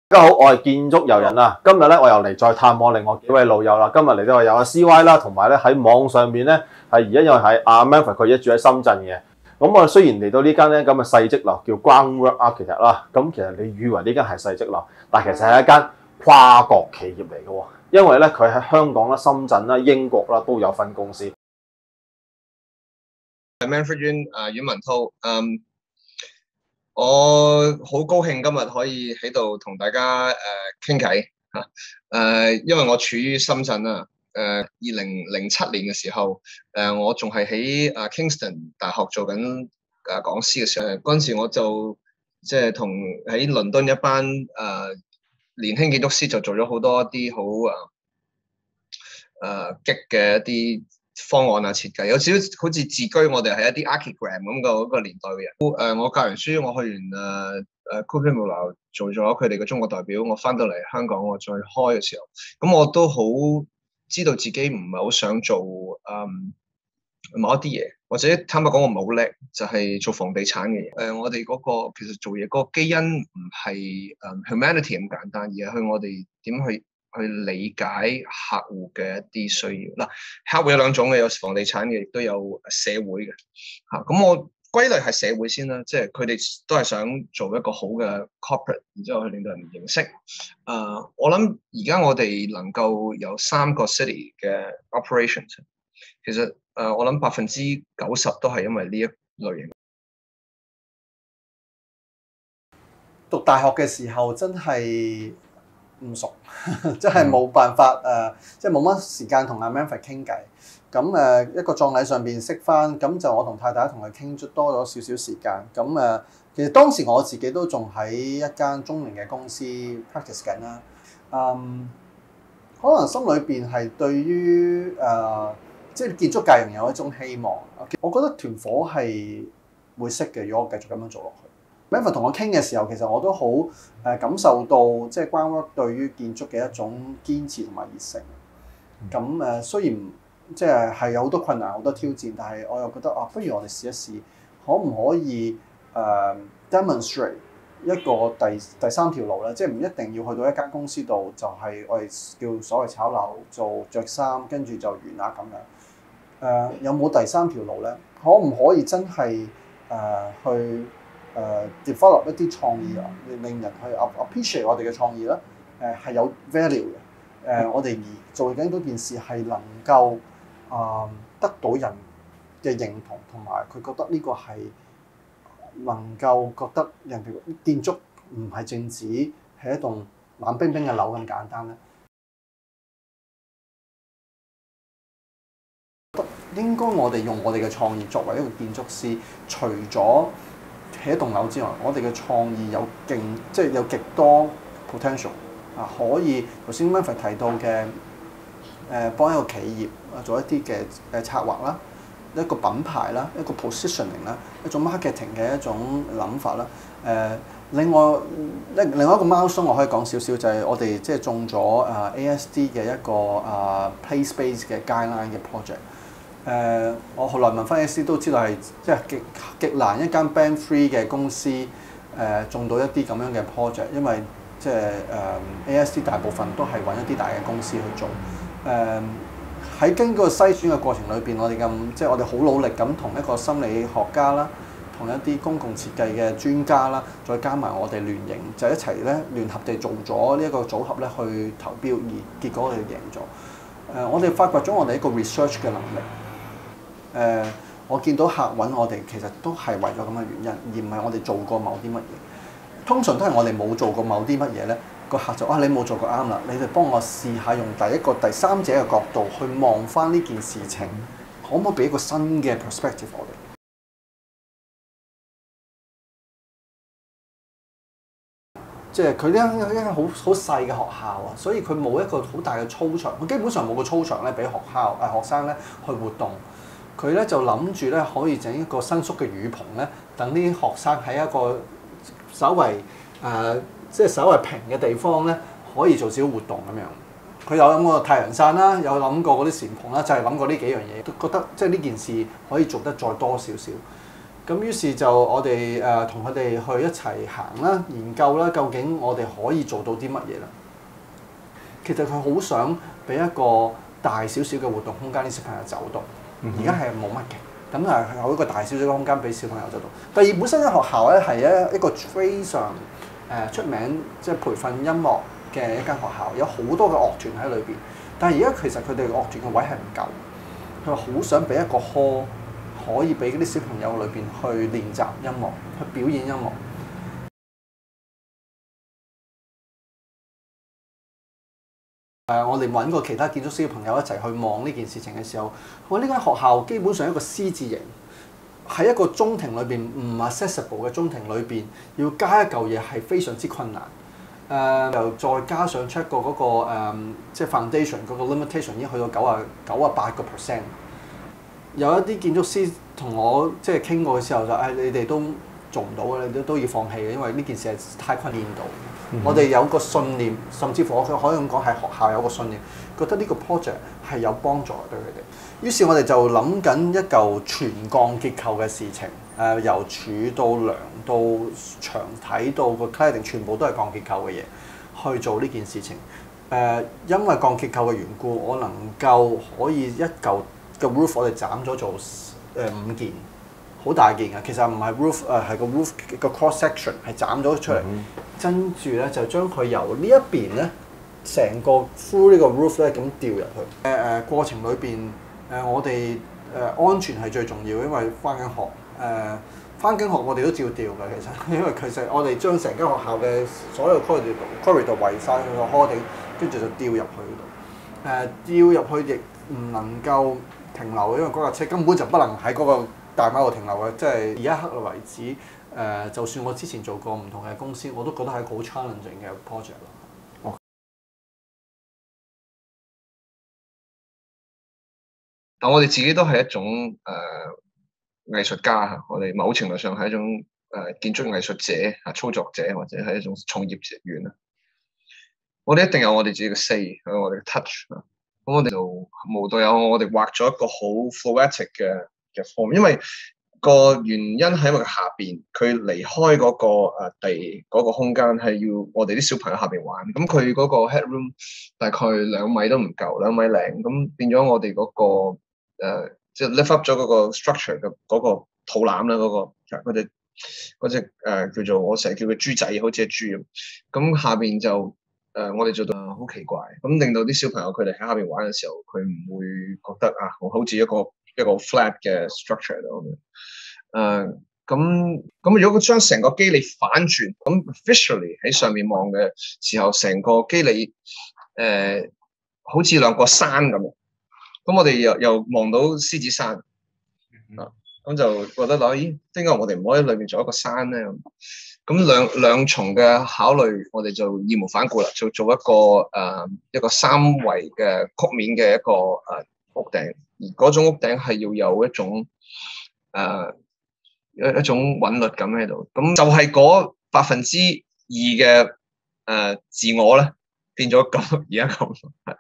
大家好，我係建築遊人啊！今日咧，我又嚟再探訪另外幾位老友啦。今日嚟到有阿 CY 啦，同埋咧喺網上面咧係而家因為係阿 Manfred 佢而家住喺深圳嘅。咁我雖然嚟到呢間咧咁嘅細則樓叫 Groundwork Architect 啦，咁其實你以為呢間係細則樓，但其實係一間跨國企業嚟嘅喎。因為咧佢喺香港啦、深圳啦、英國啦都有分公司。 Manfred Yuen 阮文滔，我好高興今日可以喺度同大家傾偈嚇，因為我處於深圳啦，2007年嘅時候，我仲係喺Kingston 大學做緊講師嘅時候，嗰陣時我就即係同喺倫敦一班年輕建築師就做咗好多一啲好激嘅一啲方案啊設計，有少少好似自居我哋係一啲 archigram 咁嗰個年代嘅人。我教完書，我去完Cooper Muller 做咗佢哋嘅中國代表，我翻到嚟香港，我再開嘅時候，咁我都好知道自己唔係好想做某一啲嘢，或者坦白講我唔係好叻，就係做房地產嘅嘢。我哋嗰個其實做嘢嗰個基因唔係humanity 咁簡單，而係去我哋點去理解客戶嘅一啲需要。嗱，客戶有兩種嘅，有房地產嘅，亦都有社會嘅嚇。咁我歸類係社會先啦，即係佢哋都係想做一個好嘅 corporate， 然之後去令到人認識。我諗而家我哋能夠有3個 city 嘅 operations， 其實我諗90%都係因為呢一類型。 讀大學嘅時候真係唔熟，真係冇辦法即係冇乜時間同阿 Manfred 傾偈。咁一個葬禮上邊識翻，咁就我同太太同佢傾多咗少少時間。咁其實當時我自己都仲喺一間中型嘅公司 practice 緊啦。可能心裏邊係對於即係建築界仍有一種希望。我覺得團火係會熄嘅，如果我繼續咁樣做落去。Manfred 同我傾嘅時候，其實我都好感受到即係 Groundwork 對於建築嘅一種堅持同埋熱誠。咁雖然即係有好多困難、好多挑戰，但係我又覺得不如我哋試一試，可唔可以demonstrate 一個第三條路咧？即係唔一定要去到一間公司度，就係我哋叫所謂炒樓、做着衫，跟住就完啦咁樣。有冇第三條路咧？可唔可以真係去develop 一啲創意啊，令人去 appreciate 我哋嘅創意咧？係有 value 嘅。我哋而做緊嗰件事係能夠得到人嘅認同，同埋佢覺得呢個係能夠覺得人哋建築唔係淨止係一棟冷冰冰嘅樓咁簡單咧。應該我哋用我哋嘅創意作為一個建築師，除咗起一棟樓之外，我哋嘅創意有即係有極多 potential 可以頭先 Manfred 提到嘅幫一個企業做一啲嘅策劃啦，一個品牌啦，一個 positioning 啦，一種 marketing 嘅一種諗法啦。另外一個 milestone 我可以講少少，就係我哋即係中咗ASD 嘅一個play space 嘅 guideline 嘅 project。我後來問翻 ASD 都知道係即係極難一間 Band 3嘅公司中到一啲咁樣嘅 project， 因為即係ASD 大部分都係揾一啲大嘅公司去做。喺經過篩選嘅過程裏邊，我哋即係我哋好努力咁同一個心理學家啦，同一啲公共設計嘅專家啦，再加埋我哋聯營，就一齊咧聯合地做咗呢一個組合咧去投標，而結果我哋贏咗。我哋發掘咗我哋一個 research 嘅能力。我見到客揾我哋，其實都係為咗咁嘅原因，而唔係我哋做過某啲乜嘢。通常都係我哋冇做過某啲乜嘢咧，個客就你冇做過啱啦，你哋幫我試下用第三者嘅角度去望翻呢件事情，可唔可以俾一個新嘅 perspective 我哋？即係佢呢一間好細嘅學校啊，所以佢冇一個好大嘅操場，佢基本上冇個操場咧俾學生咧去活動。佢咧就諗住咧可以整一個伸縮嘅雨棚咧，等啲學生喺一個稍為即係稍為平嘅地方咧，可以做少少活動咁樣。佢有諗過太陽傘啦，有諗過嗰啲簷篷啦，就係諗過呢幾樣嘢，都覺得即係呢件事可以做得再多少少。 咁於是就我哋同佢哋去一齊行啦、研究啦，究竟我哋可以做到啲乜嘢啦？其實佢好想俾一個大少少嘅活動空間啲小朋友走動，而家係冇乜嘅，咁係有一個大少少嘅空間俾小朋友走動。第二，本身間學校咧係一個非常出名，即係培訓音樂嘅一間學校，有好多嘅樂團喺裏邊。但係而家其實佢哋樂團嘅位係唔夠，佢好想俾一個 hall 可以俾嗰啲小朋友裏邊去練習音樂，去表演音樂。我哋揾過其他建築師嘅朋友一齊去望呢件事情嘅時候，我呢間學校基本上一個 C 字形，喺一個中庭裏邊唔 accessible 嘅中庭裏邊，要加一嚿嘢係非常之困難。又再加上 check 過嗰個即係 foundation 嗰個 limitation 已經去到98%。有一啲建築師同我即係傾過嘅時候就你哋都做唔到嘅，你都要放棄嘅，因為呢件事係太困難到。我哋有個信念，甚至乎我可以咁講係學校有個信念，覺得呢個 project 係有幫助對佢哋。於是我哋就諗緊一嚿全鋼結構嘅事情，由柱到梁到牆體到個 cladding 全部都係鋼結構嘅嘢去做呢件事情。因為鋼結構嘅緣故，我能夠可以一嚿嘅 roof 我哋斬咗做5件。好大件嘅，其實唔係 roof， 係個 roof 個 cross section 係斬咗出嚟，跟住咧就將佢由呢一邊咧，成個 through 呢個 roof 咧咁吊入去。過程裏邊我哋安全係最重要，因為翻緊學翻緊學我哋都照吊㗎，其實因為其實我哋將成間學校嘅所有 corridor 圍晒佢個 hoarding，跟住就吊入去度。吊入去亦唔能夠停留，因為嗰架車根本就不能喺嗰個大馬路停留嘅，即係而家刻為止，就算我之前做過唔同嘅公司，我都覺得係一個好 challenging 嘅 project 咯。 但我哋自己都係一種藝術家嚇，我哋某程度上係一種建築藝術者啊、操作者或者係一種從業人員啊。我哋一定有我哋自己嘅 say， 有我哋嘅 touch 啊。咁我哋就無獨有偶，我哋畫咗一個好 flowetic 嘅 form， 因為個原因係因為下邊佢離開嗰個地嗰個空間係要我哋啲小朋友下邊玩，咁佢嗰個 headroom 大概2米都唔夠，2米零，咁變咗我哋嗰個即係 lift up 咗嗰個 structure 嘅嗰個肚腩啦，嗰隻叫做我成日叫佢豬仔，好似隻豬咁，咁下邊就我哋做到好奇怪，咁令到啲小朋友佢哋喺下邊玩嘅時候，佢唔會覺得好似一個 flat 嘅 structure 咁樣。咁如果佢將成個機理反轉，咁 visually 喺上面望嘅時候，成個機理好似兩個山咁。咁我哋又望到獅子山，咁就覺得咦，點解我哋唔可以裏面做一個山咧？咁兩重嘅考慮，我哋就義無反顧啦，就做一個3維嘅曲面嘅一個屋頂，而嗰種屋頂係要有一種一種韻律感喺度。咁就係嗰2%嘅自我咧，變咗咁而家咁。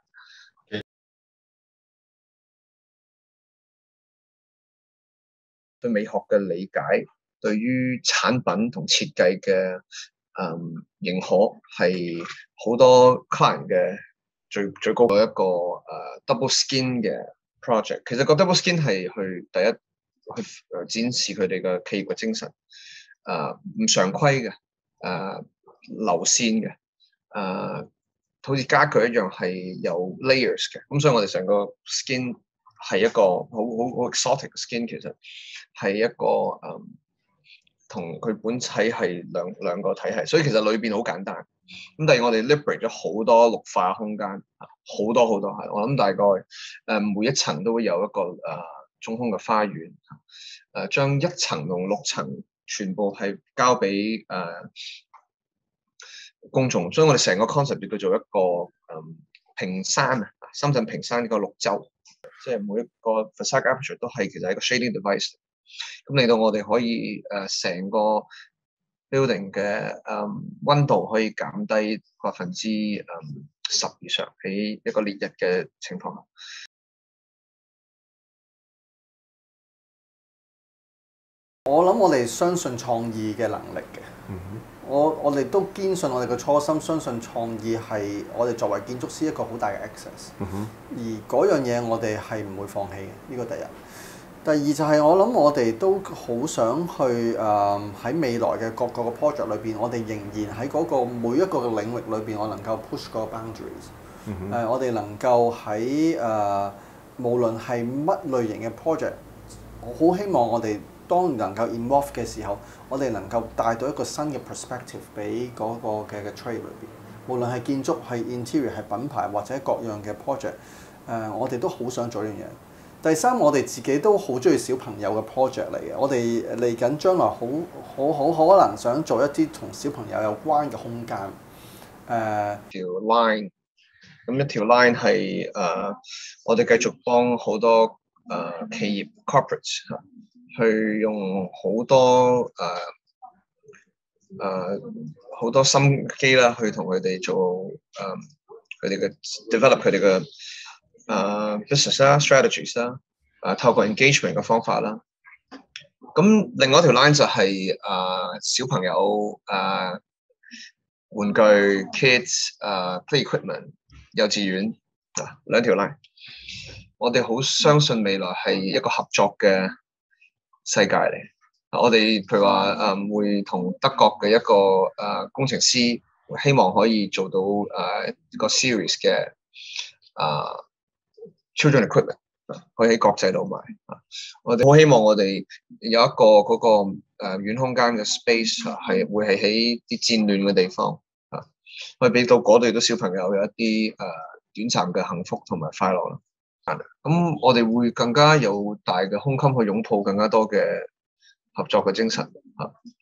對美學嘅理解，對於產品同設計嘅認可，係好多 client 嘅最高嘅一個double skin 嘅 project。其實個 double skin 係去第一去展示佢哋嘅企業嘅精神，唔常規嘅，流線嘅，好似家具一樣係有 layers 嘅。咁所以我哋成個 skin 係一個好 exotic 嘅 skin，其實係一個同佢本體係兩個體系，所以其實裏邊好簡單。咁但係我哋 liberate 咗好多綠化空間，好多係，我諗大概每一層都會有一個中空嘅花園，將1層同6層全部係交俾公眾，所以我哋成個 concept 叫做一個平山啊，深圳平山呢個綠洲，即係每一個 facade aperture 都係其實係一個 shading device，咁令到我哋可以成個 building 嘅溫度可以減低10%以上喺一個烈日嘅情況下。 我諗我哋相信創意嘅能力嘅。我哋都堅信我哋嘅初心，相信創意係我哋作為建築師一個好大嘅 access。而嗰樣嘢我哋係唔會放棄嘅，呢個第一。第二就係我諗我哋都好想去喺未來嘅各個 project 裏邊，我哋仍然喺嗰個每一個嘅領域裏邊，我能夠 push 個 boundaries。我哋能夠喺無論係乜類型嘅 project，我好希望我哋當能夠 involve 嘅時候，我哋能夠帶到一個新嘅 perspective 俾嗰個嘅 trade 裏邊。無論係建築、係 interior、係品牌或者各樣嘅 project，我哋都好想做呢樣嘢。第三，我哋自己都好中意小朋友嘅 project 嚟嘅。我哋嚟緊將來好可能想做一啲同小朋友有關嘅空間。 條 line， 咁一條 line 係我哋繼續幫好多企業 corporates 去用好多好多心機啦，去同佢哋做佢哋嘅 develop 佢哋嘅business 啦 strategies 啦，透過 engagement 嘅方法啦。咁另外一條 line 就係小朋友玩具 kids play equipment 幼稚園兩條 line。我哋好相信未來係一個合作嘅世界嚟。我哋譬如話會同德國嘅一個工程師，希望可以做到一個 series 嘅children equipment， 可以喺國際度賣。我哋好希望我哋有一個嗰個遠空間嘅 space 係會係喺啲戰亂嘅地方可以俾到嗰度啲小朋友有一啲短暫嘅幸福同埋快樂啦。咁我哋會更加有大嘅胸襟去擁抱更加多嘅合作嘅精神。